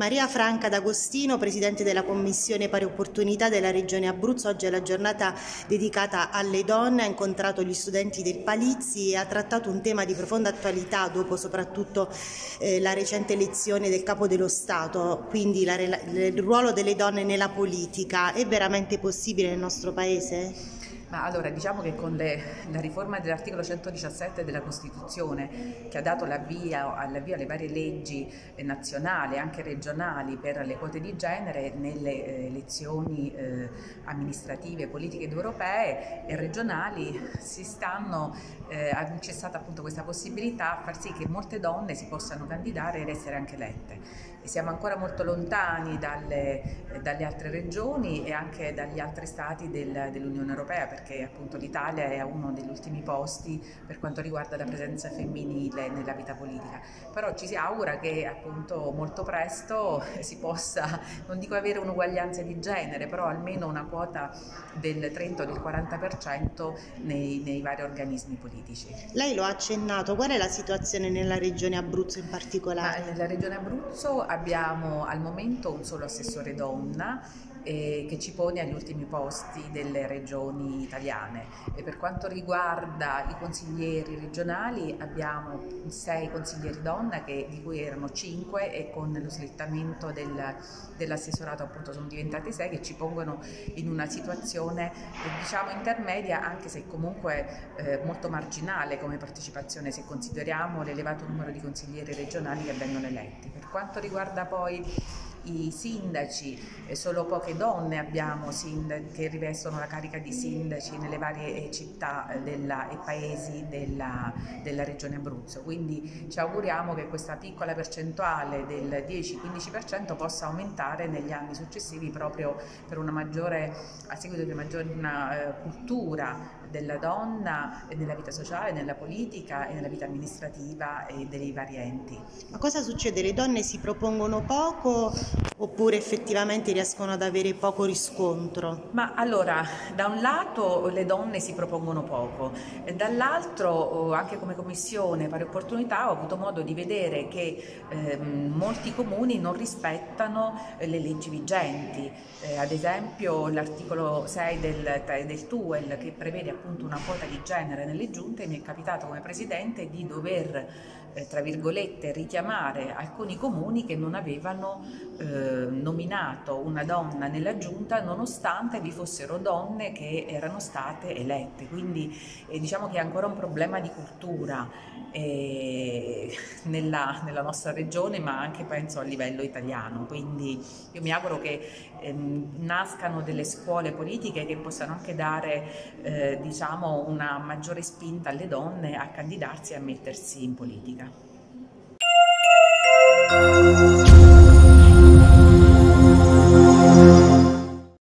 Maria Franca D'Agostino, Presidente della Commissione Pari Opportunità della Regione Abruzzo. Oggi è la giornata dedicata alle donne, ha incontrato gli studenti del Palizzi e ha trattato un tema di profonda attualità dopo soprattutto la recente elezione del Capo dello Stato, quindi il ruolo delle donne nella politica. È veramente possibile nel nostro Paese? Ma allora, diciamo che con la riforma dell'articolo 117 della Costituzione, che ha dato l'avvio alle varie leggi nazionali e anche regionali per le quote di genere nelle elezioni amministrative, politiche ed europee e regionali, c'è stata appunto questa possibilità a far sì che molte donne si possano candidare ed essere anche elette. E siamo ancora molto lontani dalle altre regioni e anche dagli altri stati dell'Unione Europea, perché appunto l'Italia è a uno degli ultimi posti per quanto riguarda la presenza femminile nella vita politica. Però ci si augura che appunto molto presto si possa, non dico avere un'uguaglianza di genere, però almeno una quota del 30 o del 40% nei vari organismi politici. Lei lo ha accennato, qual è la situazione nella regione Abruzzo in particolare? Nella regione Abruzzo abbiamo al momento un solo assessore donna che ci pone agli ultimi posti delle regioni italiane. E per quanto riguarda i consiglieri regionali abbiamo 6 consiglieri donna di cui erano 5 e con lo slittamento dell'assessorato appunto sono diventati 6, che ci pongono in una situazione diciamo intermedia, anche se comunque molto marginale come partecipazione se consideriamo l'elevato numero di consiglieri regionali che vengono eletti. Per quanto riguarda poi i sindaci, solo poche donne abbiamo che rivestono la carica di sindaci nelle varie città e paesi della regione Abruzzo, quindi ci auguriamo che questa piccola percentuale del 10-15% possa aumentare negli anni successivi proprio per a seguito di una cultura della donna nella vita sociale, nella politica e nella vita amministrativa e dei vari enti. Ma cosa succede? Le donne si propongono poco oppure effettivamente riescono ad avere poco riscontro? Ma allora, da un lato le donne si propongono poco, e dall'altro anche come Commissione Pari Opportunità ho avuto modo di vedere che molti comuni non rispettano le leggi vigenti, ad esempio l'articolo 6 del TUEL che prevede appunto una quota di genere nelle giunte. Mi è capitato come Presidente di dover tra virgolette richiamare alcuni comuni che non avevano nominato una donna nella giunta nonostante vi fossero donne che erano state elette, quindi diciamo che è ancora un problema di cultura nella nostra regione, ma anche penso a livello italiano, quindi io mi auguro che nascano delle scuole politiche che possano anche dare diciamo una maggiore spinta alle donne a candidarsi e a mettersi in politica.